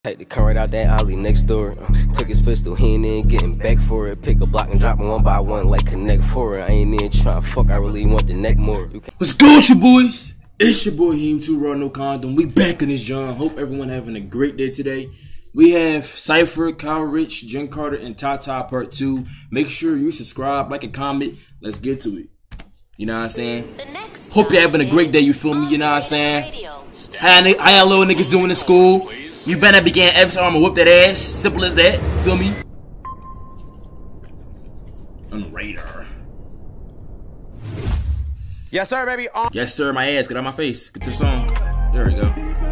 Take the car right out that alley next door. Took his pistol, he ain't in getting back for it. Pick a block and drop them one by one like Connect 4. I ain't in trying to fuck, I really want the neck more. Let's go, you boys. It's your boy Heem 2 Raw No Condom. We back in this John. Hope everyone having a great day today. We have Cypher, Kyle Rich, Jen Carter, and Tata Part 2. Make sure you subscribe, like, and comment. Let's get to it. You know what I'm saying? Hope you're having a great day, you feel me? You know what I'm saying? How y'all little niggas doing in school? You better begin F's armor, whoop that ass. Simple as that. Feel me? On the radar. Yes, sir, baby. Yes, sir. My ass. Get out my face. Get to the song. There we go.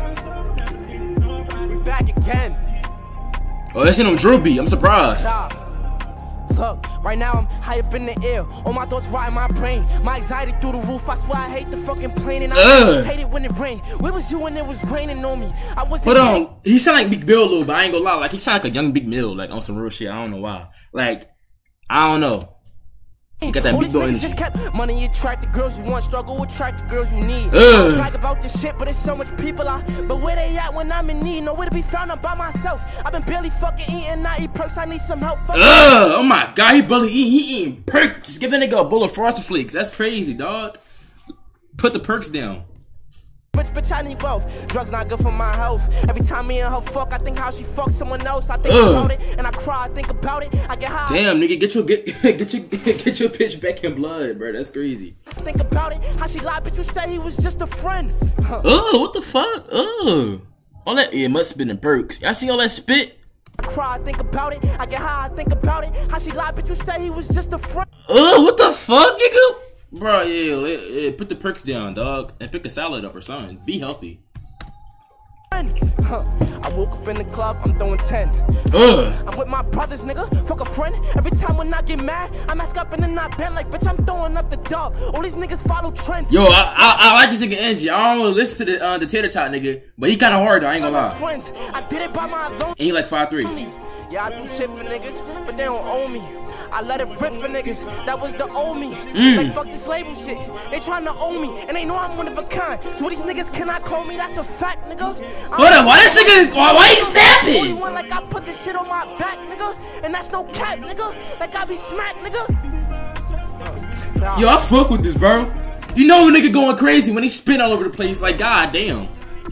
We back again. Oh, that's in on drill beat. I'm surprised. Look, right now I'm high up in the air. All my thoughts ride my brain. My anxiety through the roof. I swear I hate the fucking plane. And I hate it when it rain. Where was you when it was raining on me? I wasn't. Hold on. He sound like Big Bill a little, but I ain't gonna lie. Like, he sound like a young Big Mill. Like, on some real shit. I don't know why. Like, I don't know. He got that Big Bill energy. Just kept money attract the girls you want, struggle attract the girls you need. I don't brag about this shit, but there's so much people out. But where they at when I'm in need? Nowhere to be found. I'm by myself. I've been barely fucking eating. I eat perks. I need some help. Oh my god, he barely eating perks. Just give that nigga a bowl of Frosted Flakes. That's crazy, dog. Put the perks down. Rich bitch, I need wealth. Drugs not good for my health. Every time me and her fuck, I think how she fucks someone else. I think about it and I cry. I think about it. I get high. Damn, nigga, get your bitch back in blood, bro. That's crazy. Think about it. How she lied, but you say he was just a friend. Oh, what the fuck? Oh, all that. Yeah, it must have been the perks. Y'all see all that spit? I cry. I think about it. I get high. I think about it. How she lied, but you say he was just a friend. Oh, what the fuck, nigga? Bro, yeah, put the perks down, dog, and pick a salad up or something. Be healthy. I woke up in the club, I'm throwing 10. I'm with my brothers, nigga. Fuck a friend. Every time when I get mad, I mask up and then I bend like, bitch, I'm throwing up the dub. All these niggas follow trends. Yo, I like this nigga energy. I don't listen to the Tater Tot nigga, but he kind of hard though. I ain't gonna lie. Friends, I did it by my own. And he like 5'3". Yeah, I do shit for niggas, but they don't own me. I let it rip for niggas. That was the old me. Like fuck this label shit. They trying to own me, and they know I'm one of a kind. So these niggas cannot call me. That's a fact, nigga. Hold on, why this nigga? Why he snapping? Like I put this shit on my back, nigga, and that's no cap, nigga. Like I be smacked, nigga. Yo, I fuck with this, bro. You know a nigga going crazy when he spin all over the place. Like, god damn.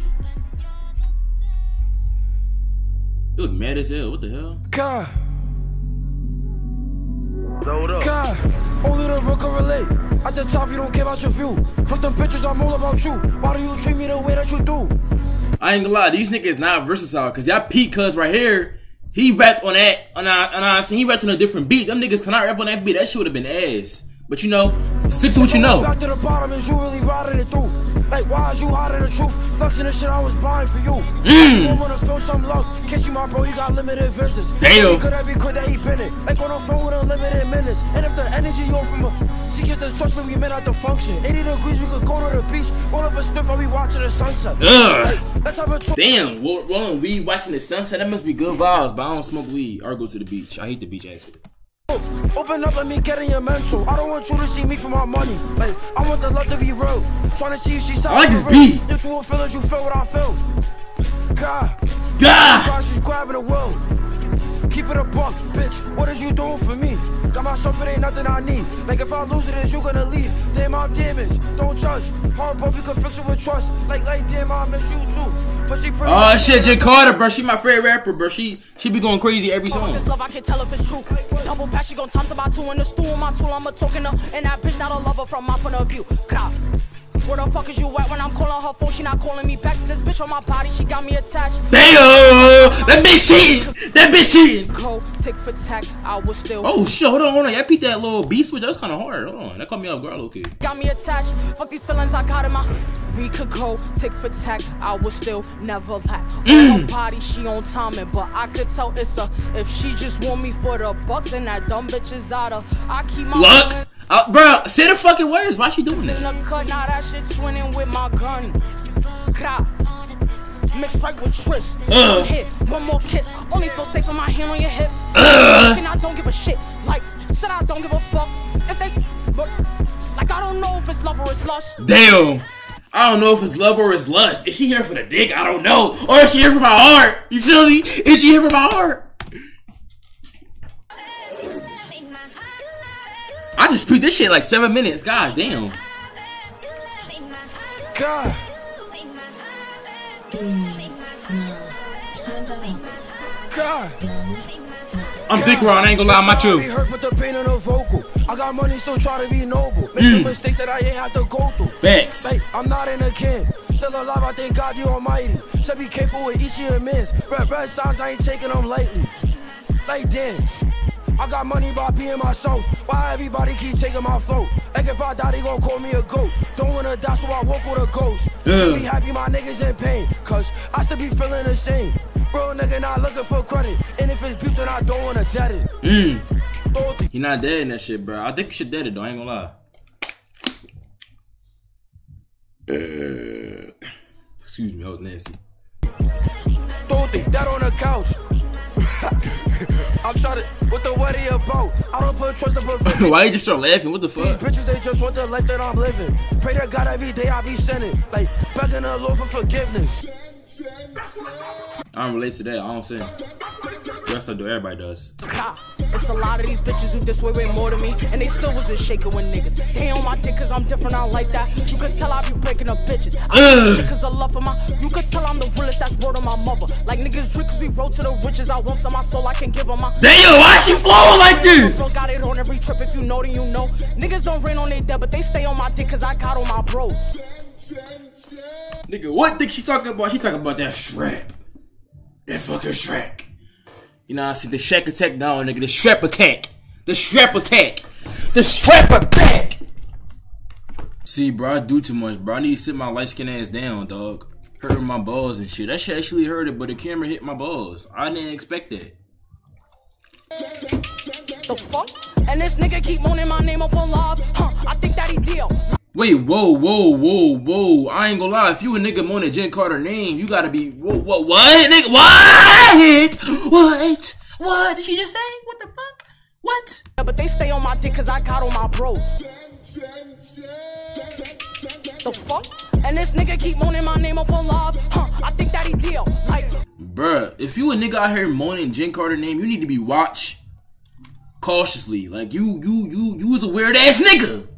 You look mad as hell. What the hell? God. God, only the real can relate. At the top, you don't care about your view. Fuck them pictures, I'm all about you. Why do you treat me the way that you do? I ain't gonna lie, these niggas not versatile. Cause y'all peak, cuz right here, he rapped on that, he rapped on a different beat. Them niggas cannot rap on that beat. That shit would have been ass. But you know, stick to what you know. Back to the bottom is you really riding it through. Like, why is you hiding the truth? Flexing the shit I was buying for you. You wanna feel some love. Catch you, my bro, you got limited visits. Damn. Could every could that he been it. Like on the phone with unlimited minutes. And if the energy off from her, she gets the trust when we met at the function. 80 degrees, we could go to the beach. Roll up a sniff while we watching the sunset. Like, let's have a damn, rolling weed, watching the sunset. That must be good vibes, but I don't smoke weed or go to the beach. I hate the beach, actually. Open up, let me get in your mental. I don't want you to see me for my money. Like, I want the love to be real. Trying to see if she's I like this beat. If you feel as you feel what I feel. God. She's grabbing the world. Keep it a buck, bitch. What is you doing for me? Got myself, it ain't nothing I need. Like, if I lose it, is you gonna leave? Damn, I'm damaged. Don't judge. Hard, but we can fix it with trust. Like, damn, I miss you too. Oh shit, Jen Carter, bro. She my favorite rapper, bro. She be going crazy every song. This love, I can't tell if it's true. Double back, she gon' times about 2 in the stool. My tool, I'm a talking her, and that bitch not a lover from my point of view. God. Where the fuck is you at when I'm calling her phone? She not calling me back. This bitch on my body, she got me attached. Damn, that bitch cheating. That bitch cheating. Go tick for tack, I was still. Oh shit, hold on. I beat that little beat switch. That was kind of hard. Hold on, that caught me off guard, okay. Got me attached. Fuck these feelings I got in my. We could go tick for tack, I will still never lack. On her body, she on timing, but I could tell it's a. If she just want me for the bucks, and that dumb bitch is out of. I keep my luck. Bro, say the fucking words. Why she doing that? In the cut, now that shit twinning with my gun. Mixed right with Tris. Hit one more kiss. Only feel safe with my hand on your hip. And I don't give a shit. Like said, I don't give a fuck if they. But like I don't know if it's love or it's lust. Damn. I don't know if it's love or it's lust. Is she here for the dick? I don't know. Or is she here for my heart? You feel me? Is she here for my heart? I just beat this shit like 7 minutes. God damn. God. God. I'm thick Ron, I ain't gonna lie, I'm not you. Hurt with the pain of the vocal. I got money, still try to be noble. Make some mistakes that I ain't have to go through. Facts. Like, I'm not in a kin. Still alive, I thank God the Almighty. So be careful with each of your mins. Red signs, I ain't taking them lightly. Like damn. I got money by being myself. Why everybody keep taking my float? Like if I die, they gon' call me a goat. Don't wanna die, so I walk with a ghost. Be happy my niggas in pain, cause I still be feeling the same. Real nigga not looking for credit. And if it's beef, then I don't wanna dead it. He not dead in that shit, bro. I think you should dead it though, I ain't gonna lie. Excuse me, that was nasty. Don't think that on the couch. I'm trying to, what the what he about? I don't put trust in Why you just start laughing? What the fuck? These bitches, they just want the life that I'm living. Pray to God every day I be sinning. Like, begging the Lord for forgiveness. I don't relate to that, I don't say. Yes, I do, everybody does. It's a lot of these bitches who this way more than me, and they still wasn't shaking with niggas. They on my dick cause I'm different, I like that. You could tell I be breaking up bitches. I cause of love for my, you could tell I'm the realest, that's word of my mother. Like niggas drink cause we roll to the riches. I want some of my soul, I can give them my. Damn, why she flowing like this? Got it on every trip, if you know then you know. Niggas don't rain on their dead, but they stay on my dick cause I got on my bros. Nigga, what dick she talking about? She talking about that strap. That fucking strap. You know, I see the Shaq attack down, nigga. The strap attack. The strap attack. The strap attack. See, bro, I do too much, bro. I need to sit my light skin ass down, dog. Hurting my balls and shit. That shit actually hurt it, but the camera hit my balls. I didn't expect that. The fuck? And this nigga keep moaning my name up on live. I think that he deal. Wait, whoa, whoa, whoa, whoa. I ain't gonna lie. If you a nigga moaning Jen Carter name, you gotta be, what, nigga? What? What did she just say? What the fuck? What? Yeah, but they stay on my dick cause I got on my bros. The fuck? And this nigga keep moaning my name up on live. I think that he deal. Like, bruh, if you a nigga out here moaning Jen Carter name, you need to be watch cautiously. Like you was a weird ass nigga.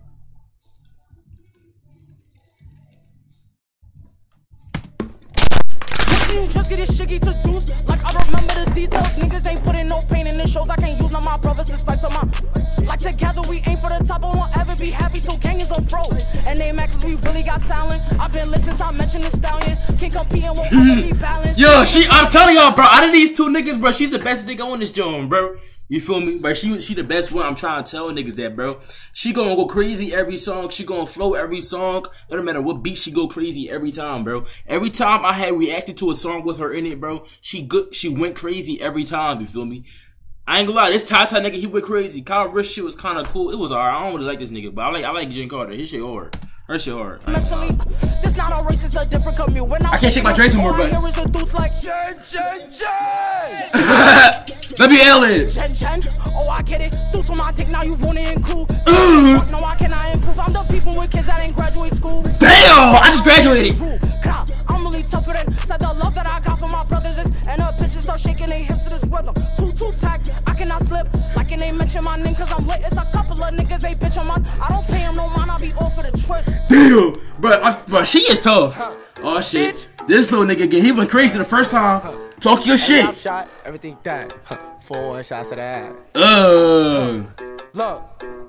You just get this shiggy to deuce. Like I remember the details. Niggas ain't putting no pain in the shows. I can't use none of my brothers to spice up my. Like together we aim for the top. I won't ever be happy till gang is on froze. And they mad cause we really got talent. I've been listening since I mentioned the stallion. Can't compete and won't ever be balanced. Yo, I'm telling y'all, bro. Out of these two niggas, bro, she's the best nigga on this joint, bro. You feel me? But she the best one. I'm trying to tell niggas that, bro. She gonna go crazy every song. She gonna flow every song. It don't matter what beat, she go crazy every time, bro. Every time I had reacted to a song with her in it, bro, she went crazy every time. You feel me? I ain't gonna lie, this Tata nigga, he went crazy. Kyle Rich shit was kind of cool. It was alright. I don't really like this nigga, but I like Jen Carter. His shit hard. Her shit hard. Mentally, this not a race, it's a different commute. When I can't shake my dress anymore, but here is a dudes like let me L it. Jen. Oh, I get it. Dudes on my dick, now you want it and cool. No, I cannot improve. I'm the people with kids that ain't graduate school. Damn, I just graduated. I'm really tougher than said the love that I got from my brothers is, and the bitches start shaking their hips to this rhythm. Two tack, I cannot slip. Like and they mention my name cause I'm lit. It's a couple of niggas they bitch on my. I don't pay them no mind, I'll be all for the twist. Damn, bro, she is tough. Oh shit, this little nigga again, he went crazy the first time. Talk your shit. Shot, everything done. 4 shots of that. Look.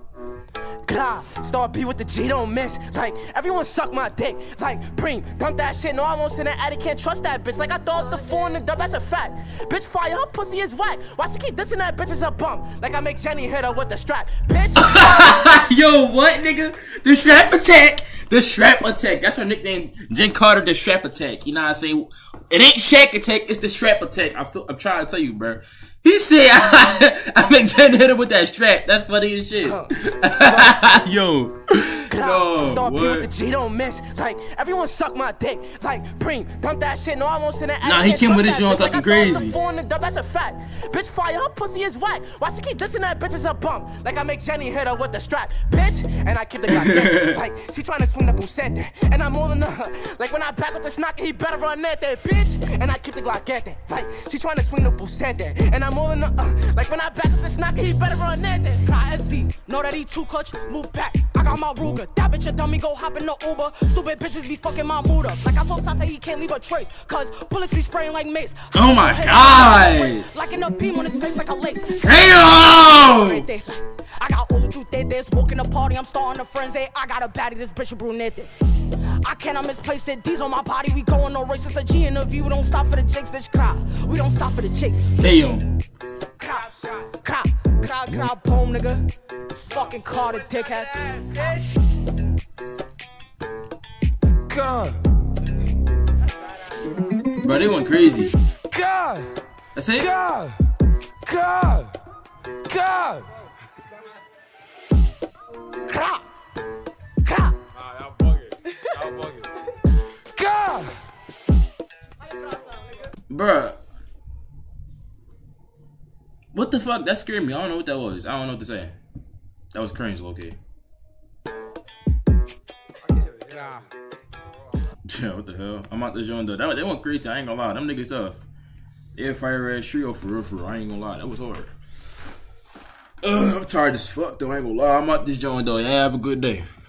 Start P with the G, don't miss. Like, everyone suck my dick. Like, Preem, dump that shit. No, I won't sit in the attic, can't trust that bitch. Like, I throw up the 4 in the dub, that's a fact. Bitch, fire, her pussy is whack. Why she keep dissing that bitch as a bump? Like, I make Jenny hit her with the strap. Bitch. Yo, what, nigga? The strap attack. The strap attack. That's her nickname, Jen Carter, the strap attack. You know what I'm saying? It ain't Shaq attack, it's the strap attack. I'm trying to tell you, bro. He said, I make Jen hit her with that strap. That's funny as shit. Yo. Start with the G don't miss. Like, everyone suck my dick. Like, Preem, dump that shit. No, I won't send that. Nah, he came with his Jones talking crazy. That's a fact. Bitch fire, her pussy is whack. Why she keep dissing that bitch as a bump? Like I make Jenny hit her with the strap. Bitch, and I keep the goddamn. Like, she trying to swing the bucete. And I'm more than her. Like, when I back with the snocker, he better run that bitch. And I keep the Glockette. Like, she trying to swing the bucete. And I'm more than her. Like, when I back with the snocker, he better run that SV, know that he too clutch, move back. I got my Ruger. That bitch a dummy, go hop in the Uber. Stupid bitches be fucking my mood up. Like I told Tata, he can't leave a trace. Cause bullets be spraying like mace. Oh my god! Like in a beam on his face like a lace. Damn! I got all the two dead walking the party, I'm starting a frenzy. I got a baddie, this bitch a brunette. I cannot misplace it. These on my body, we going no race. It's a G interview, we don't stop for the chicks, bitch. Cry. We don't stop for the chicks. Damn. Crowd, boom, nigga. Fucking Carter, dickhead. God. Bro, they went crazy. God. That's it? God. Crowd. Y'all bugging. God. Bruh. What the fuck? That scared me. I don't know what that was. I don't know what to say. That was cringe, low-key. Yeah, what the hell? I'm out the joint though. They went crazy. I ain't gonna lie. Them niggas tough. Air Fire Red Trio for real. I ain't gonna lie. That was hard. I'm tired as fuck though. I ain't gonna lie. I'm out this joint though. Yeah, have a good day.